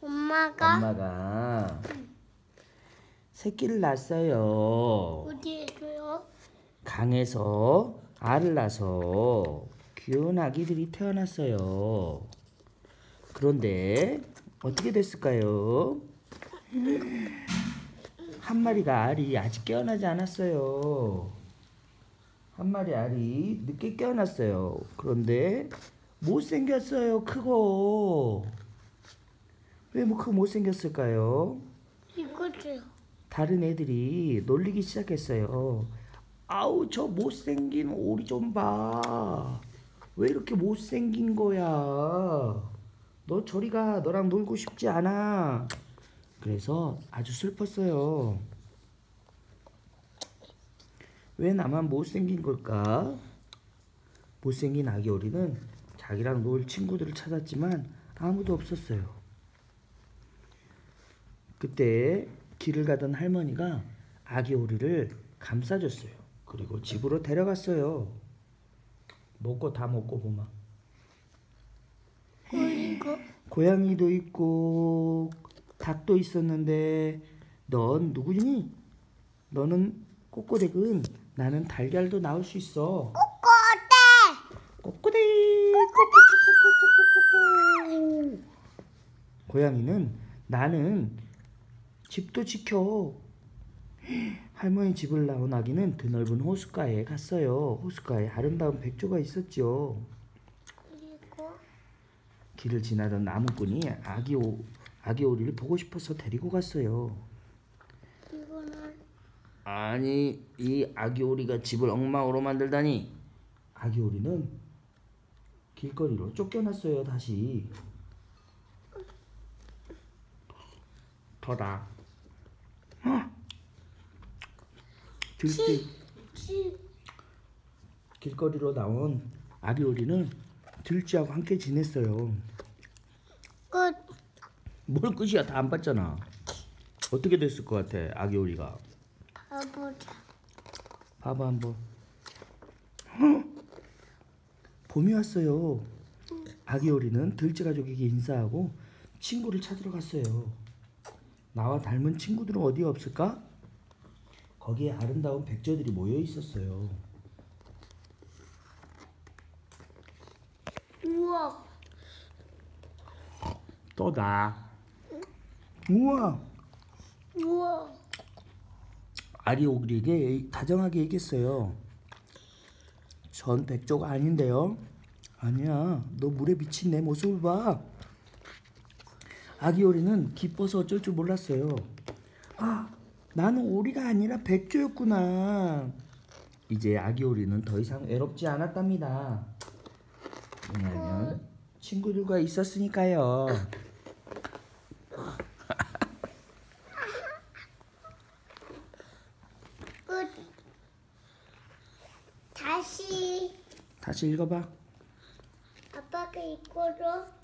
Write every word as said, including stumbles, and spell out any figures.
엄마가? 엄마가 새끼를 낳았어요. 어디에서요? 강에서 알을 낳아서 귀여운 아기들이 태어났어요. 그런데 어떻게 됐을까요? 한 마리가 알이 아직 깨어나지 않았어요. 한 마리 알이 늦게 깨어났어요. 그런데 못생겼어요. 크고. 왜 뭐 크고 못생겼을까요? 이거죠. 다른 애들이 놀리기 시작했어요. 아우, 저 못생긴 오리 좀 봐. 왜 이렇게 못생긴 거야? 너 저리 가. 너랑 놀고 싶지 않아. 그래서 아주 슬펐어요. 왜 나만 못생긴 걸까? 못생긴 아기 오리는 자기랑 놀 친구들을 찾았지만 아무도 없었어요. 그때 길을 가던 할머니가 아기 오리를 감싸줬어요. 그리고 집으로 데려갔어요. 먹고 다 먹고 보마. 그리고 고양이도 있고 닭도 있었는데 넌 누구니? 너는 꼬꼬댁은 나는 달걀도 낳을 수 있어. 꼬꼬대! 꼬꼬댁 꼬꼬꼬꼬꼬꼬꼬. 고양이는 나는 집도 지켜. 할머니 집을 나온 아기는 드넓은 호숫가에 갔어요. 호숫가에 아름다운 백조가 있었죠. 그리고 길을 지나던 나무꾼이 아기, 오, 아기 오리를 보고 싶어서 데리고 갔어요. 이거는 아니, 이 아기 오리가 집을 엉망으로 만들다니. 아기 오리는 길거리로 쫓겨났어요. 다시. 더다. 들쥐. 집. 길거리로 나온 아기 오리는 들쥐하고 함께 지냈어요. 끝. 뭘 끝이야? 다 안 봤잖아. 어떻게 됐을 것 같아, 아기 오리가? 가보자. 봐봐 한번. 헉! 봄이 왔어요. 아기 오리는 들쥐 가족에게 인사하고 친구를 찾으러 갔어요. 나와 닮은 친구들은 어디 없을까? 거기에 아름다운 백조들이 모여 있었어요. 우와. 또다. 우와. 우와. 아기 오리에게 다정하게 얘기했어요. 전 백조가 아닌데요. 아니야, 너 물에 비친 내 모습을 봐. 아기 오리는 기뻐서 어쩔 줄 몰랐어요. 아, 나는 오리가 아니라 백조였구나. 이제 아기 오리는 더 이상 외롭지 않았답니다. 왜냐하면 친구들과 있었으니까요. 끝. 다시 다시 읽어봐. 아빠가 이거로